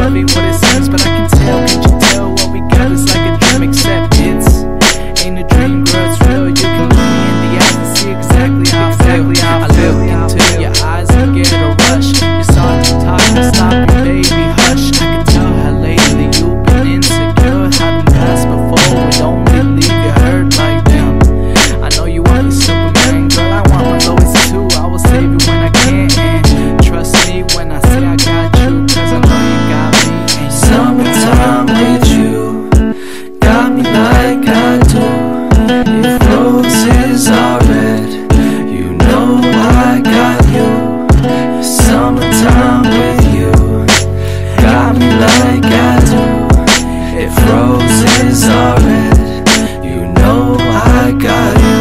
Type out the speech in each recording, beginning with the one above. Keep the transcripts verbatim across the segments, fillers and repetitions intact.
loving what it says, but I can tell, can't you tell? What we got is like a dream, except it's ain't a dream, girl, it's real. You can look me in the eyes and see exactly how exactly how I look into your eyes and get a rush. You're soft and talk to stop you, baby, hush. I can tell how lately you've been insecure, how them guys before would only leave you hurt like them. I know you want your Superman, girl, I want my Lois too. I will save you when I can, and trust me when I say I got you, cause I know you got me. And summertime with you got me like I do. If roses are red, you know I got you. Summertime with you got me like I do. If roses are red, you know I got you.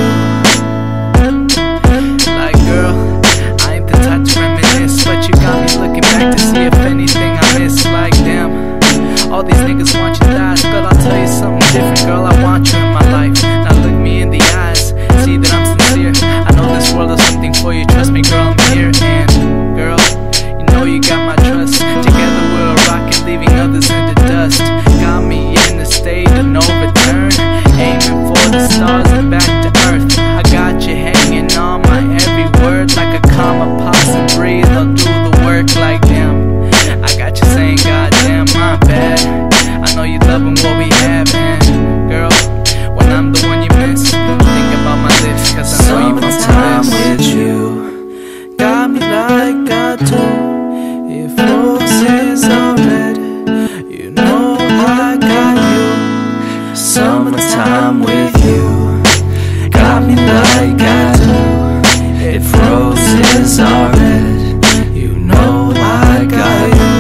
like, girl, I ain't the type to reminisce, but you got me looking back to see if anything I miss. Like, damn, all these niggas want you thighs, but I'll tell you something different, girl, I want you in my life. Now look me in the eyes, see that I'm sincere. I know this world has something for you, trust me, girl, I'm here. And girl, you know you got my trust. Together we'll rock it, leaving others in the dust. Got me in the state of no return, aiming for the stars and back to earth. I got you hanging on my every word, like a comma, pause and breathe. I'll do the work like damn. I got you saying goddamn, my bad. I know you loving what we have, and girl, when I'm the one you miss, think about my lips, cause I know you want Summertime to with you got me like I do. If roses are red, you know I got you. Summertime with you got me like I do. If roses are red, you know I got you.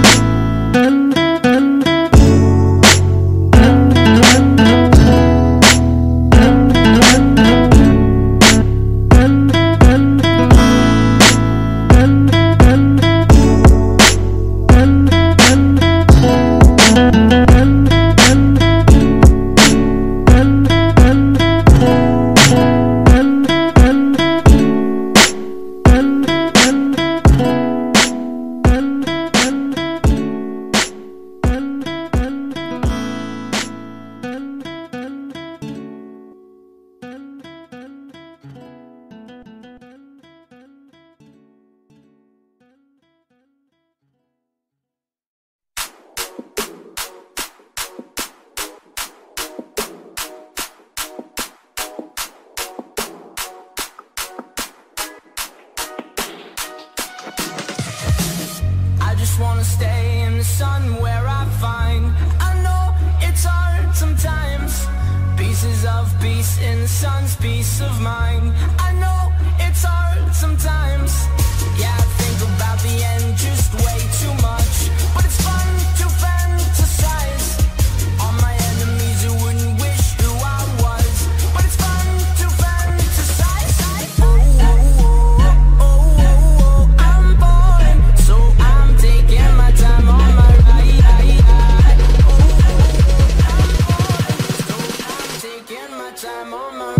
Just wanna stay in the sun where I find. I know it's hard sometimes. Pieces of peace in the sun's peace of mind. I know it's hard sometimes. Yeah, I think about the end just way too much, but it's fun to fantasize on my enemies who wouldn't wish who I was. But it's fun to fantasize. Oh, oh, oh, oh, oh, oh, I'm falling, so I'm taking my time on my ride. Oh, oh, oh, I'm falling, so I'm taking my time on my ride.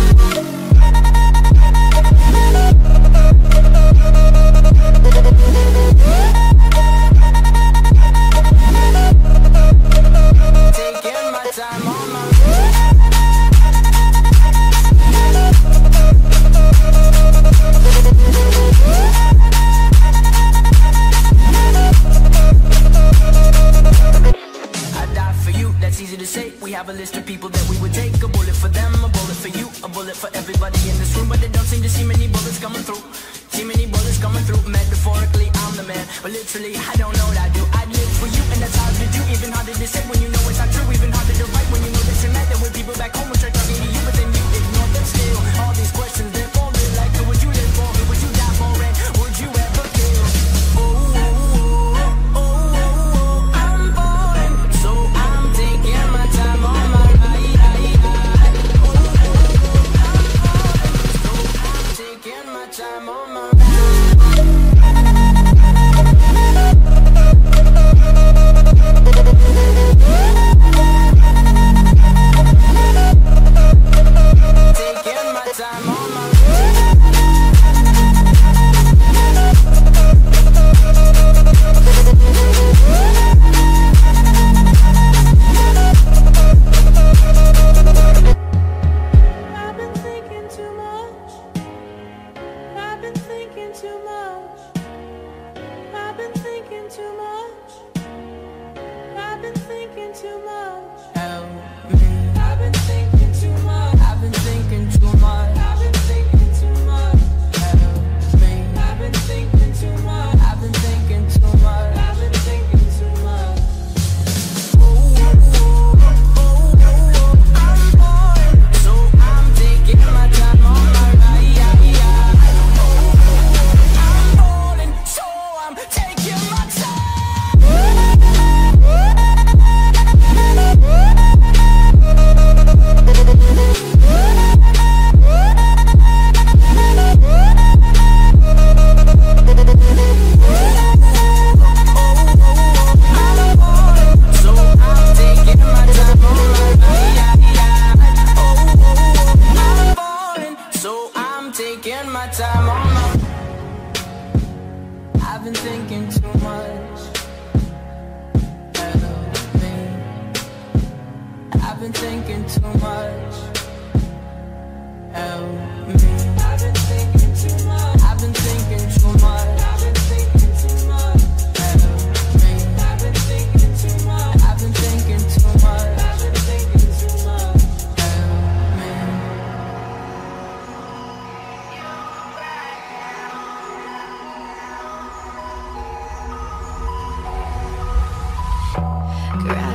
Taking my time on my I die for you, that's easy to say. We have a list of people that we would take. A bullet for them, a bullet for you, a bullet for everybody in this room. But they don't seem to see many bullets coming through. See many bullets coming through. Metaphorically, I'm the man, but literally, I don't know what I do. I live for you, and that's hard to do. Even harder to say when you know it's not true. Even harder to write when you know that you're mad. There were people back home who tried talking to you, but then you ignore them still. All these questions, they're folded like, who would you live for? Who would you die for? And would you ever kill? Oh, oh, oh, oh, oh, oh, I'm falling, so I'm taking my time on my ride. Oh, oh, oh, I'm falling, so I'm taking my time on my ride. Yeah.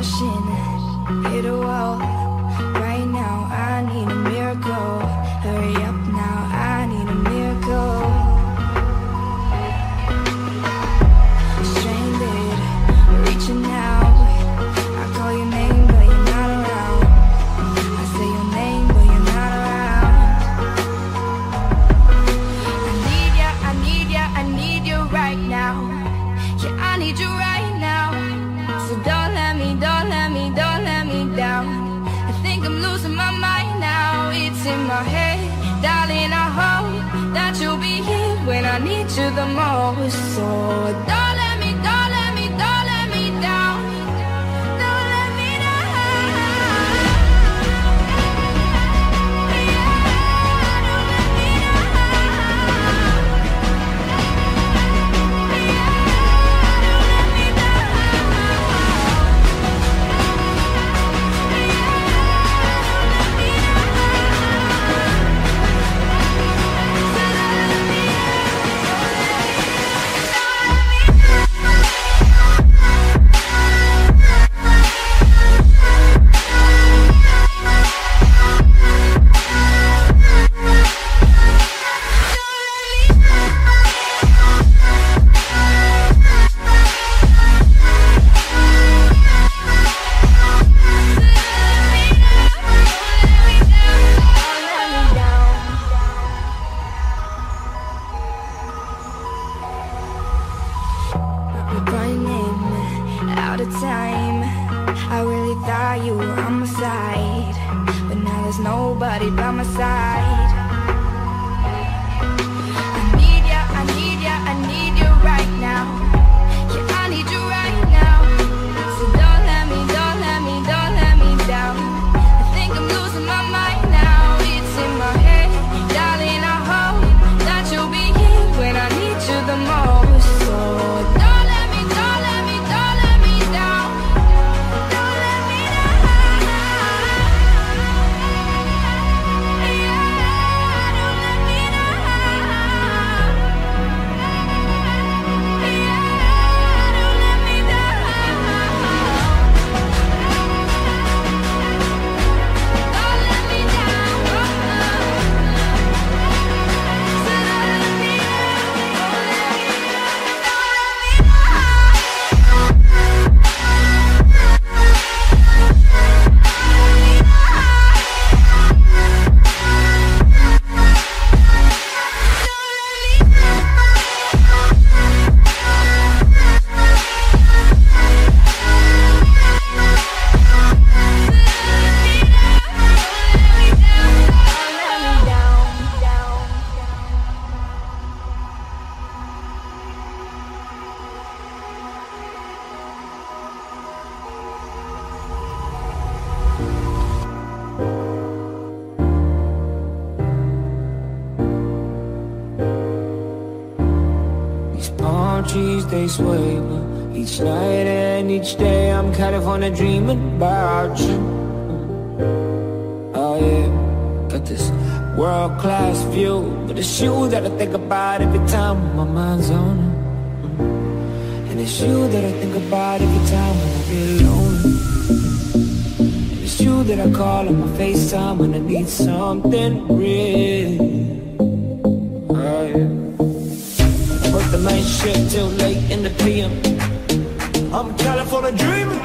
rushing, hit a wall. Right now I need a miracle. Hurry up now, I need a miracle. Stranded, reaching out. I call your name but you're not around. I say your name but you're not around. I need ya, I need ya, I need you right now. Yeah, I need you right now. So don't let me, don't let me, don't let me down. I think I'm losing my mind now. It's in my head, darling, I hope that you'll be here when I need you the most. So don't let me, don't let me, don't let me down. Don't let me down. Yeah, don't let me down. Running out of time. I really thought you were on my side, but now there's nobody by my side. I need ya, I need ya, I need you right now. Yeah, I need you right now. So don't let me, don't let me, don't let me down. I think I'm losing my mind now. It's in my head, darling, I hope that you'll be here when I need you the most. So don't let me, don't let me, don't let me down. Don't let me down. Yeah, don't let me down. Yeah, don't let me down. Don't let me down. So don't let me Palm trees, they sway me each night and each day. I'm California dreaming about you. Oh yeah, got this world-class view, but it's you that I think about every time my mind's on it. And it's you that I think about every time when I get lonely. And it's you that I call on my FaceTime when I need something real. Oh yeah, work the night shift till late in the P M. I'm California dreaming.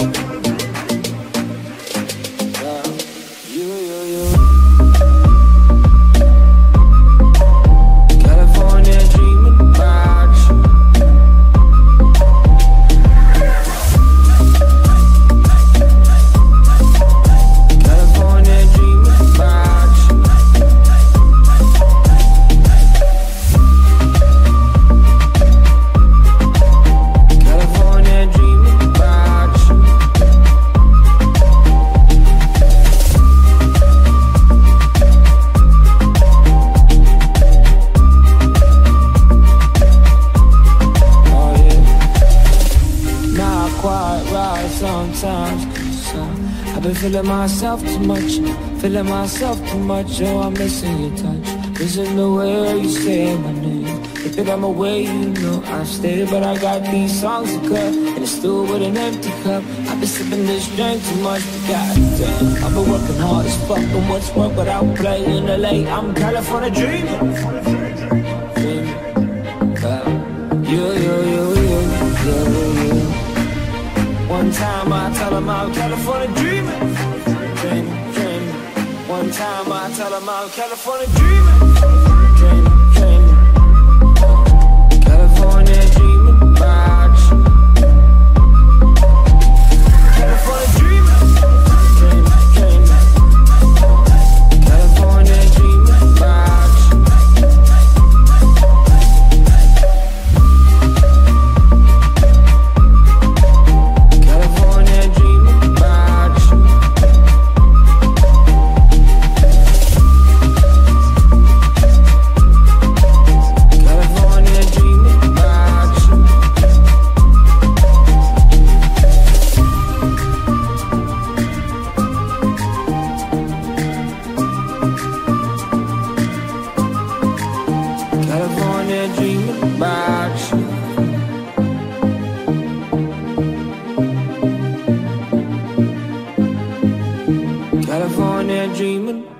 Yeah, you, you, you. California dreaming about you. California dreaming about you. California dreaming about you. Oh yeah, not quite right sometimes, 'cause uh, I've been feeling myself too much, feeling myself too much. Oh, I'm missing your touch, missing the way you say my name. If that I'm away, you know I stay, but I got these songs to cut, and it's still with an empty cup. I've been sipping this drink too much, but goddamn, I've been working hard as fuck, and what's work without play in L A? I'm California dreaming. Dreaming. Uh, you, you, you, you, you, you. One time I tell them I'm California dreaming. Dreaming, dreaming. One time I tell them I'm California dreaming. Dreaming, dreaming. California dreaming about you. California dreaming. Dreaming, dreaming. California dreaming about you. California dreaming about you. California dreaming about you. California dreaming about you. California dreaming